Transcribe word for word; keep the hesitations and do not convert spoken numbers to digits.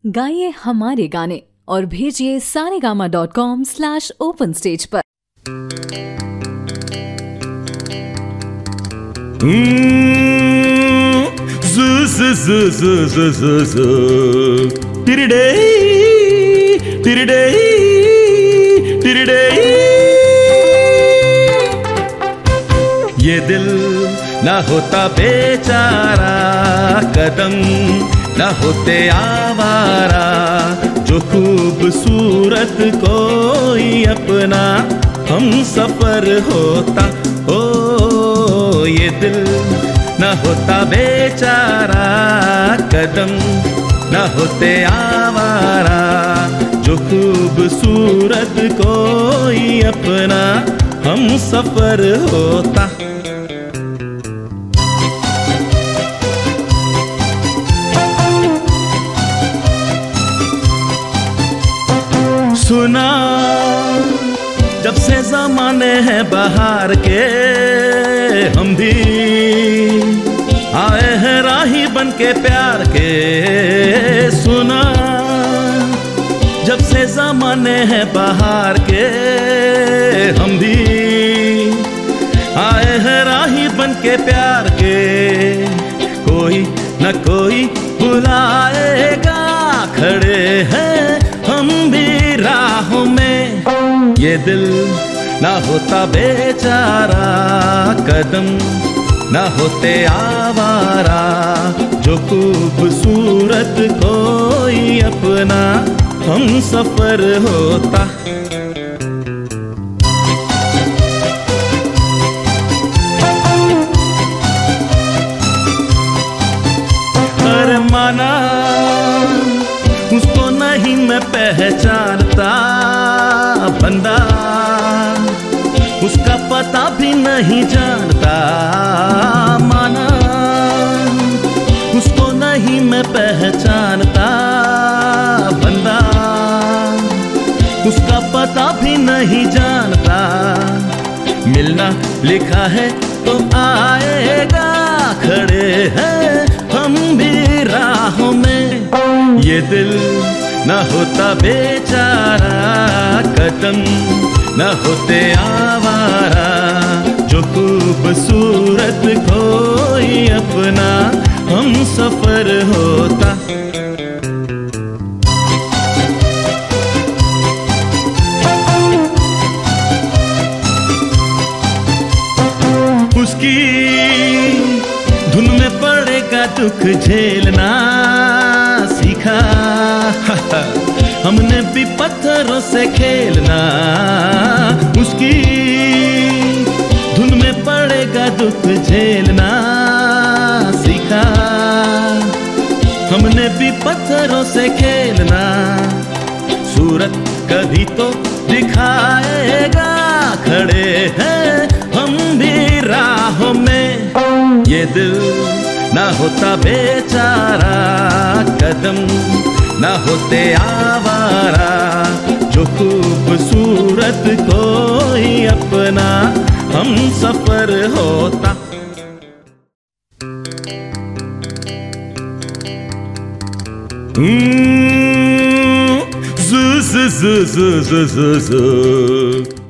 गाइए हमारे गाने और भेजिए Saregama dot com slash open stage पर। ये दिल ना होता बेचारा, कदम ना होते आवारा, जो खूबसूरत कोई अपना हम सफर होता। ओ ये दिल ना होता बेचारा, कदम ना होते आवारा, जो खूबसूरत कोई अपना हम सफर होता। सुना जब से ज़माने हैं बाहर के, हम भी आए हैं राही बन के प्यार के। सुना जब से ज़माने हैं बाहर के, हम भी आए हैं राही बन के प्यार के। कोई न कोई बुलाएगा, खड़े हैं हम भी राहों में। ये दिल ना होता बेचारा, कदम ना होते आवारा, जो खूबसूरत कोई अपना हम सफर होता। अरे माना उसको नहीं मैं पहचानता, बंदा उसका पता भी नहीं जानता। माना उसको नहीं मैं पहचानता, बंदा उसका पता भी नहीं जानता। मिलना लिखा है तो आएगा, खड़े हैं हम भी राहों में। ये दिल ना होता बेचारा, कदम ना होते आवारा, जो खूबसूरत कोई अपना हम सफर होता। उसकी धुन में पड़ेगा दुख झेलना सीखा, हमने भी पत्थरों से खेलना। उसकी धुन में पड़ेगा दुख झेलना सीखा, हमने भी पत्थरों से खेलना। सूरत कभी तो दिखाएगा, खड़े हैं हम भी राहों में। ये दिल ना होता बेचारा, कदम ना होते आवारा, जो खूबसूरत कोई अपना हम सफर होता। हम्म, ज़ ज़ ज़ ज़ ज़ ज़